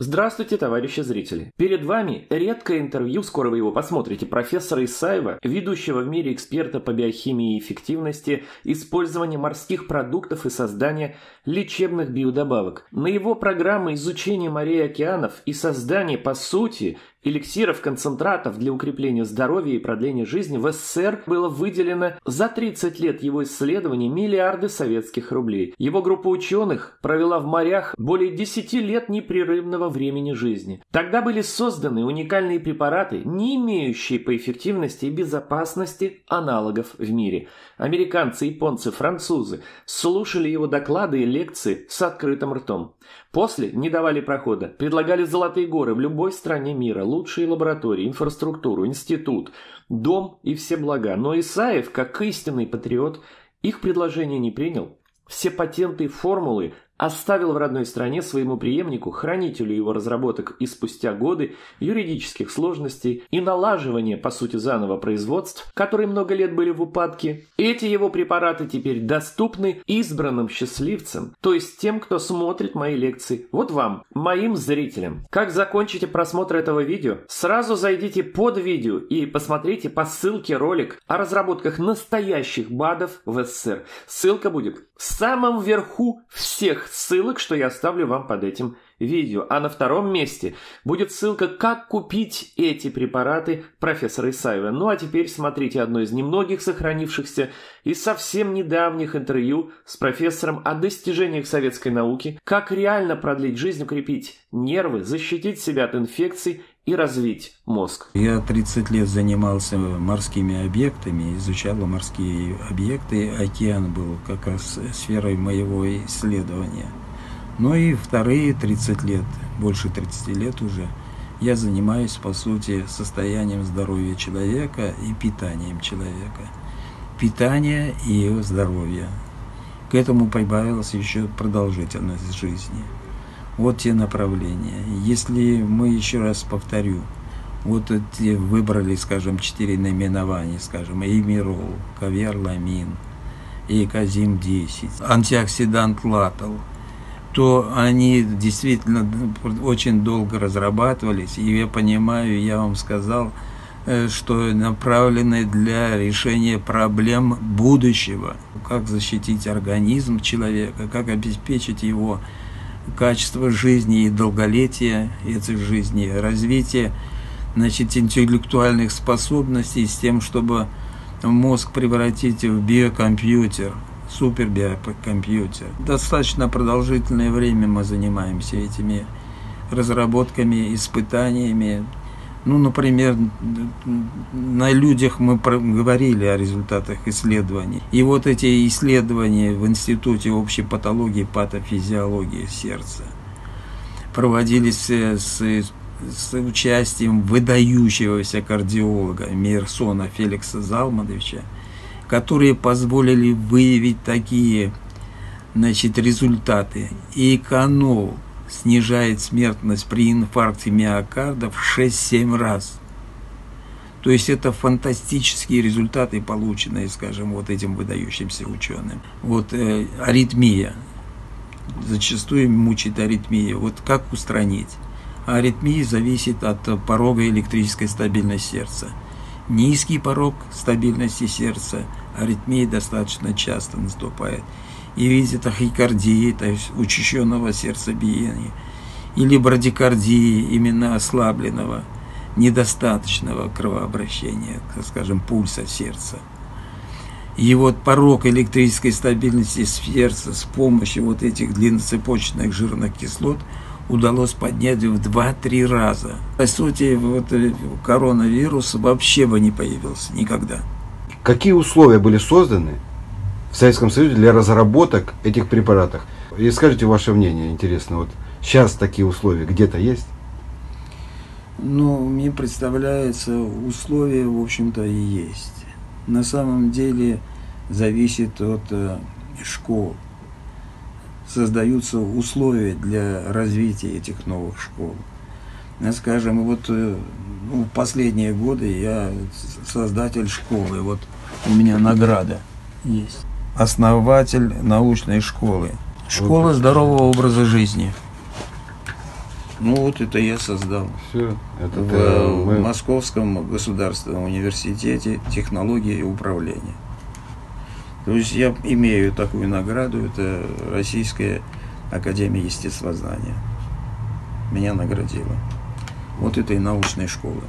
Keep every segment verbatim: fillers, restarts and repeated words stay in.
Здравствуйте, товарищи зрители! Перед вами редкое интервью, скоро вы его посмотрите, профессора Исаева, ведущего в мире эксперта по биохимии и эффективности использования морских продуктов и создания лечебных биодобавок. На его программы изучения морей и океанов и создания, по сути, эликсиров, концентратов для укрепления здоровья и продления жизни в СССР было выделено за тридцать лет его исследований миллиарды советских рублей. Его группа ученых провела в морях более десяти лет непрерывного времени жизни. Тогда были созданы уникальные препараты, не имеющие по эффективности и безопасности аналогов в мире. Американцы, японцы, французы слушали его доклады и лекции с открытым ртом. После не давали прохода, предлагали золотые горы в любой стране мира, лучшие лаборатории, инфраструктуру, институт, дом и все блага. Но Исаев, как истинный патриот, их предложение не принял. Все патенты и формулы оставил в родной стране своему преемнику, хранителю его разработок, и спустя годы юридических сложностей и налаживания, по сути, заново производств, которые много лет были в упадке, эти его препараты теперь доступны избранным счастливцам, то есть тем, кто смотрит мои лекции. Вот вам, моим зрителям. Как закончите просмотр этого видео, сразу зайдите под видео и посмотрите по ссылке ролик о разработках настоящих БАДов в СССР. Ссылка будет в самом верху всех ссылок, что я оставлю вам под этим видео. А на втором месте будет ссылка, как купить эти препараты профессора Исаева. Ну а теперь смотрите одно из немногих сохранившихся и совсем недавних интервью с профессором о достижениях советской науки, как реально продлить жизнь, укрепить нервы, защитить себя от инфекций и развить мозг. Я тридцать лет занимался морскими объектами, изучал морские объекты. Океан был как раз сферой моего исследования. Ну и вторые тридцать лет, больше тридцати лет уже, я занимаюсь, по сути, состоянием здоровья человека и питанием человека. Питание и его здоровье. К этому прибавилась еще продолжительность жизни. Вот те направления. Если мы, еще раз повторю, вот эти выбрали, скажем, четыре наименования, скажем, эймирол, каверламин, эйказим десять, антиоксидант латал, то они действительно очень долго разрабатывались, и я понимаю, я вам сказал, что направлены для решения проблем будущего, как защитить организм человека, как обеспечить его качество жизни и долголетие этой жизни, развитие, значит, интеллектуальных способностей с тем, чтобы мозг превратить в биокомпьютер, супербиокомпьютер. Достаточно продолжительное время мы занимаемся этими разработками, испытаниями. Ну, например, на людях мы говорили о результатах исследований. И вот эти исследования в Институте общей патологии и патофизиологии сердца проводились с, с участием выдающегося кардиолога Мейерсона Феликса Залмановича, которые позволили выявить такие, значит, результаты. И эканол снижает смертность при инфаркте миокарда в шесть-семь раз. То есть это фантастические результаты, полученные, скажем, вот этим выдающимся ученым. Вот э, аритмия. Зачастую мучает аритмия. Вот как устранить? А аритмия зависит от порога электрической стабильности сердца. Низкий порог стабильности сердца, аритмия достаточно часто наступает. И видите, тахикардии, то есть учащенного сердцебиения, или брадикардии, именно ослабленного, недостаточного кровообращения, скажем, пульса сердца. И вот порог электрической стабильности сердца с помощью вот этих длинноцепочечных жирных кислот удалось поднять в два-три раза. По сути, вот коронавирус вообще бы не появился никогда. Какие условия были созданы в Советском Союзе для разработок этих препаратов? И скажите ваше мнение, интересно, вот сейчас такие условия где-то есть? Ну, мне представляется, условия, в общем-то, и есть. На самом деле зависит от э, школ. Создаются условия для развития этих новых школ. Скажем, вот ну, в последние годы я создатель школы, вот у меня награда есть. Основатель научной школы. Школа здорового образа жизни. Ну вот это я создал. Все, это в ты, мы... Московском государственном университете технологии и управления. То есть я имею такую награду, это Российская академия естествознания. Меня наградила. Вот этой научной школы.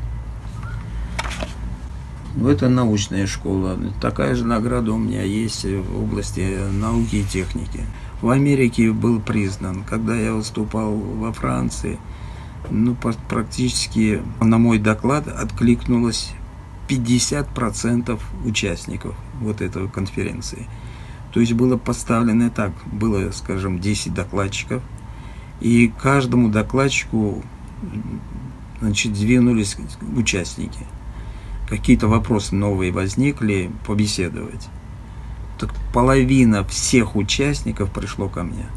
Это научная школа. Такая же награда у меня есть в области науки и техники. В Америке был признан, когда я выступал во Франции, ну, практически на мой доклад откликнулось пятьдесят процентов участников вот этой конференции. То есть было поставлено так, было, скажем, десять докладчиков, и каждому докладчику, значит, двинулись участники. Какие-то вопросы новые возникли, побеседовать. Так половина всех участников пришло ко мне.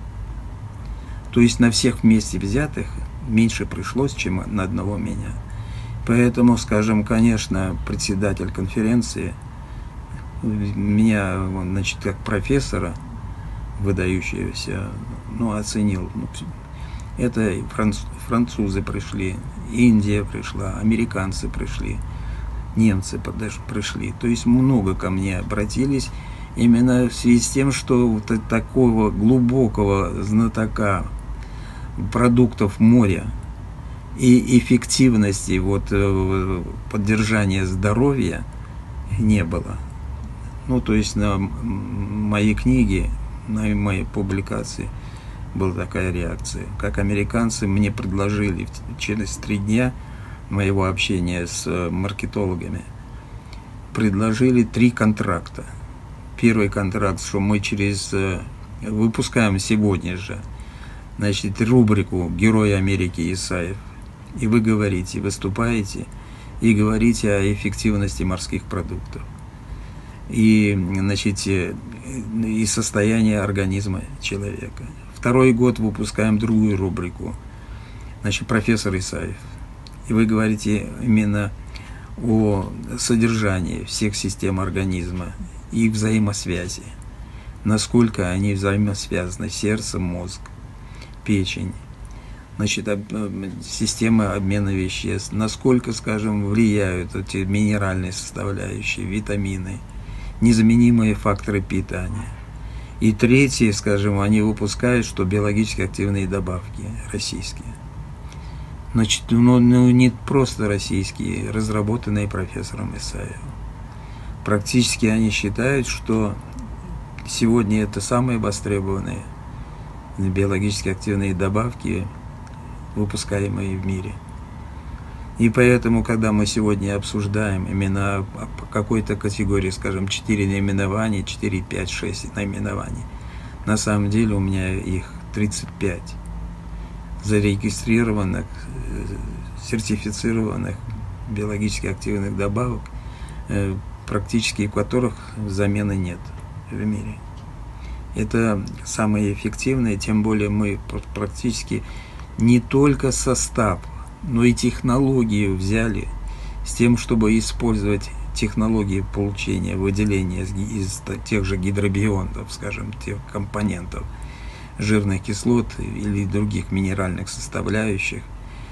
То есть на всех вместе взятых меньше пришлось, чем на одного меня. Поэтому, скажем, конечно, председатель конференции меня, значит, как профессора, выдающегося, ну, оценил. Это французы пришли, Индия пришла, американцы пришли, немцы пришли. То есть много ко мне обратились именно в связи с тем, что вот такого глубокого знатока продуктов моря и эффективности вот поддержания здоровья не было. Ну, то есть на мои книги, на мои публикации была такая реакция. Как американцы мне предложили через три дня моего общения с маркетологами, предложили три контракта. Первый контракт, что мы через выпускаем сегодня же, значит, рубрику «Герой Америки» Исаев. И вы говорите, выступаете и говорите о эффективности морских продуктов. И, значит, и состояние организма человека. Второй год выпускаем другую рубрику, значит, профессор Исаев. И вы говорите именно о содержании всех систем организма и взаимосвязи. Насколько они взаимосвязаны: сердце, мозг, печень, значит, система обмена веществ, насколько, скажем, влияют эти минеральные составляющие, витамины, незаменимые факторы питания. И третье, скажем, они выпускают, что биологически активные добавки российские. Значит, ну, ну не просто российские, разработанные профессором Исаевым. Практически они считают, что сегодня это самые востребованные биологически активные добавки, выпускаемые в мире. И поэтому, когда мы сегодня обсуждаем именно по какой-то категории, скажем, четыре наименования, четыре, пять, шесть наименований, на самом деле у меня их тридцать пять зарегистрированных, сертифицированных биологически активных добавок, практически у которых замены нет в мире. Это самое эффективное, тем более мы практически не только состав, но и технологию взяли с тем, чтобы использовать технологии получения, выделения из тех же гидробионтов, скажем, тех компонентов, жирных кислот или других минеральных составляющих,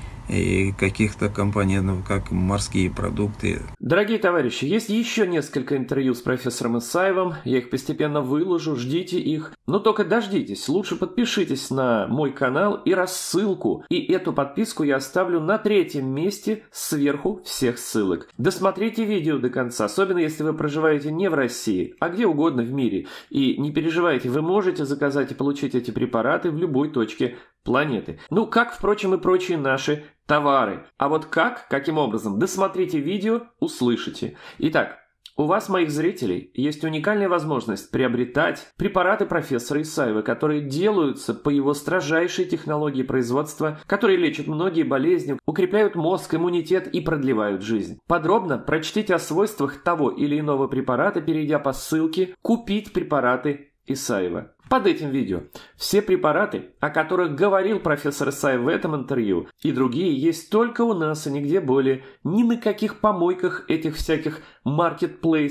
и каких-то компонентов, как морские продукты. Дорогие товарищи, есть еще несколько интервью с профессором Исаевым. Я их постепенно выложу, ждите их. Но только дождитесь, лучше подпишитесь на мой канал и рассылку. И эту подписку я оставлю на третьем месте сверху всех ссылок. Досмотрите видео до конца, особенно если вы проживаете не в России, а где угодно в мире. И не переживайте, вы можете заказать и получить эти препараты в любой точке планеты. Ну, как, впрочем, и прочие наши товары. А вот как, каким образом, досмотрите видео, услышите. Итак, у вас, моих зрителей, есть уникальная возможность приобретать препараты профессора Исаева, которые делаются по его строжайшей технологии производства, которые лечат многие болезни, укрепляют мозг, иммунитет и продлевают жизнь. Подробно прочтите о свойствах того или иного препарата, перейдя по ссылке «Купить препараты Исаева». Под этим видео все препараты, о которых говорил профессор Исаев в этом интервью, и другие есть только у нас и нигде более, ни на каких помойках этих всяких маркетплейсах,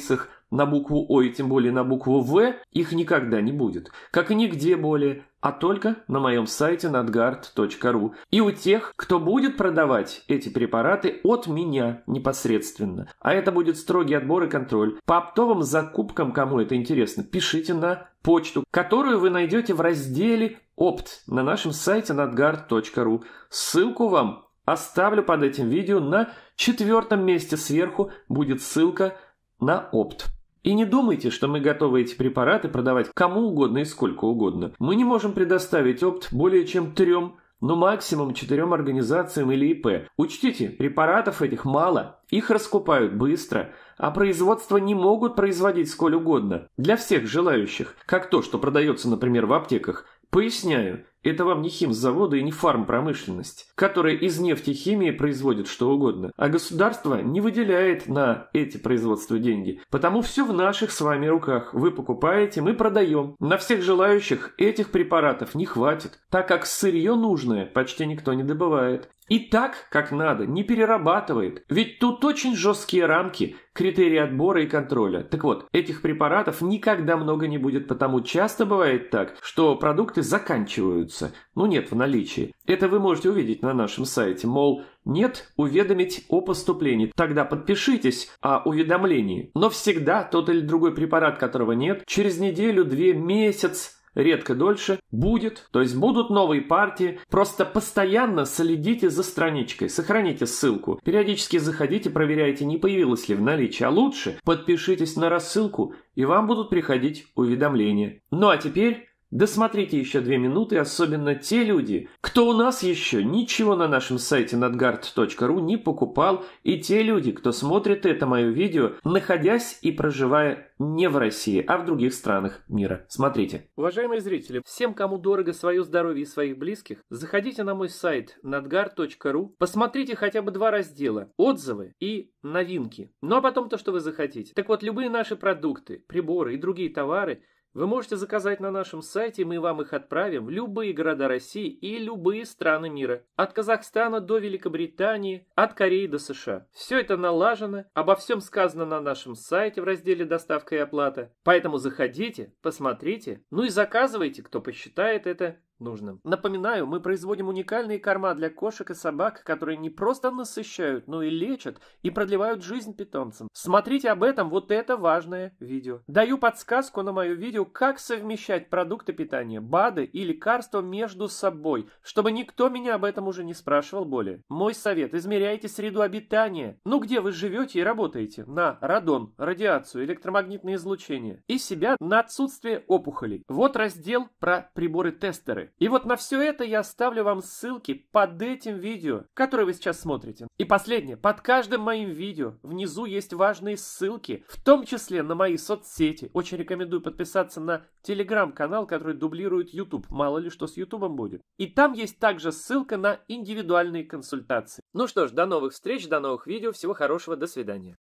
на букву О и тем более на букву В, их никогда не будет. Как и нигде более, а только на моем сайте надгард точка ру. И у тех, кто будет продавать эти препараты от меня непосредственно. А это будет строгий отбор и контроль. По оптовым закупкам, кому это интересно, пишите на почту, которую вы найдете в разделе «Опт» на нашем сайте надгард точка ру. Ссылку вам оставлю под этим видео. На четвертом месте сверху будет ссылка на Опт. И не думайте, что мы готовы эти препараты продавать кому угодно и сколько угодно. Мы не можем предоставить Опт более чем трем, но максимум четырем организациям или ИП. Учтите, препаратов этих мало, их раскупают быстро, а производство не могут производить сколь угодно. Для всех желающих, как то, что продается, например, в аптеках. Поясняю, это вам не химзаводы и не фармпромышленность, которая из нефтехимии производит что угодно, а государство не выделяет на эти производства деньги, потому все в наших с вами руках. Вы покупаете, мы продаем. На всех желающих этих препаратов не хватит, так как сырье нужное почти никто не добывает. И так, как надо, не перерабатывает. Ведь тут очень жесткие рамки, критерии отбора и контроля. Так вот, этих препаратов никогда много не будет, потому часто бывает так, что продукты заканчиваются. Ну нет в наличии. Это вы можете увидеть на нашем сайте. Мол, нет, уведомить о поступлении. Тогда подпишитесь о уведомлении. Но всегда тот или другой препарат, которого нет, через неделю, две, месяц, редко дольше, будет, то есть будут новые партии. Просто постоянно следите за страничкой, сохраните ссылку. Периодически заходите, проверяйте, не появилось ли в наличии. А лучше подпишитесь на рассылку, и вам будут приходить уведомления. Ну а теперь досмотрите еще две минуты, особенно те люди, кто у нас еще ничего на нашем сайте надгард точка ру не покупал, и те люди, кто смотрит это мое видео, находясь и проживая не в России, а в других странах мира. Смотрите. Уважаемые зрители, всем, кому дорого свое здоровье и своих близких, заходите на мой сайт надгард точка ру, посмотрите хотя бы два раздела: отзывы и новинки. Ну а потом то, что вы захотите. Так вот, любые наши продукты, приборы и другие товары вы можете заказать на нашем сайте, и мы вам их отправим в любые города России и любые страны мира. От Казахстана до Великобритании, от Кореи до США. Все это налажено, обо всем сказано на нашем сайте в разделе «Доставка и оплата». Поэтому заходите, посмотрите, ну и заказывайте, кто посчитает это нужным. Напоминаю, мы производим уникальные корма для кошек и собак, которые не просто насыщают, но и лечат и продлевают жизнь питомцам. Смотрите об этом, вот это важное видео. Даю подсказку на мое видео, как совмещать продукты питания, БАДы и лекарства между собой, чтобы никто меня об этом уже не спрашивал более. Мой совет: измеряйте среду обитания. Ну где вы живете и работаете? На радон, радиацию, электромагнитное излучение. И себя на отсутствие опухолей. Вот раздел про приборы-тестеры. И вот на все это я оставлю вам ссылки под этим видео, которое вы сейчас смотрите. И последнее, под каждым моим видео внизу есть важные ссылки, в том числе на мои соцсети. Очень рекомендую подписаться на телеграм-канал, который дублирует YouTube. Мало ли что с ютубом будет. И там есть также ссылка на индивидуальные консультации. Ну что ж, до новых встреч, до новых видео. Всего хорошего, до свидания.